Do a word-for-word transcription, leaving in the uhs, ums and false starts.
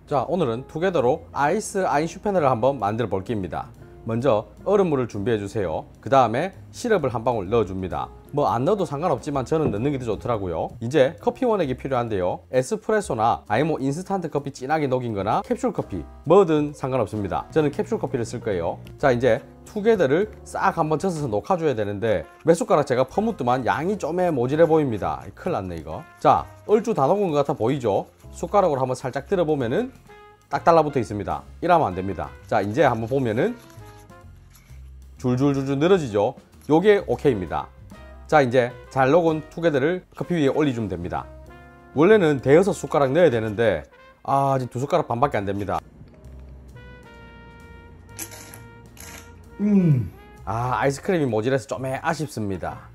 자, 오늘은 투게더로 아이스 아인슈페너를 한번 만들어 볼 겁니다. 먼저 얼음물을 준비해 주세요. 그 다음에 시럽을 한 방울 넣어 줍니다. 뭐 안 넣어도 상관없지만 저는 넣는 게 더 좋더라고요. 이제 커피 원액이 필요한데요, 에스프레소나 아니면 인스턴트 커피 진하게 녹인 거나 캡슐 커피 뭐든 상관없습니다. 저는 캡슐 커피를 쓸 거예요. 자, 이제 투게더를 싹 한번 젖어서 녹아줘야 되는데 몇 숟가락 제가 퍼묻더만 양이 좀 모질해 보입니다. 큰일 났네 이거. 자, 얼추 다 녹은 것 같아 보이죠? 숟가락으로 한번 살짝 들어보면은 딱 달라붙어 있습니다. 이러면 안 됩니다. 자, 이제 한번 보면은 줄줄줄줄 늘어지죠? 요게 오케이입니다. 자, 이제 잘 녹은 투게더를 커피 위에 올려주면 됩니다. 원래는 대여섯 숟가락 넣어야 되는데 아, 지금 두 숟가락 반밖에 안 됩니다. 음, 아, 아이스크림이 모질해서 좀 아쉽습니다.